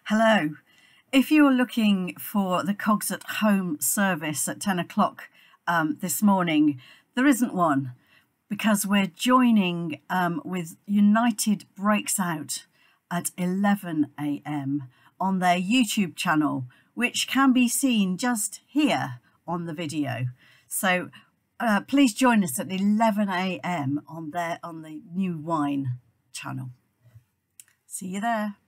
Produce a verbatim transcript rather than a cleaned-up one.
Hello. If you're looking for the CoGS at Home service at ten o'clock um, this morning, there isn't one because we're joining um, with United Breaks Out at eleven a m on their YouTube channel, which can be seen just here on the video. So uh, please join us at eleven a m on their on the New Wine channel. See you there.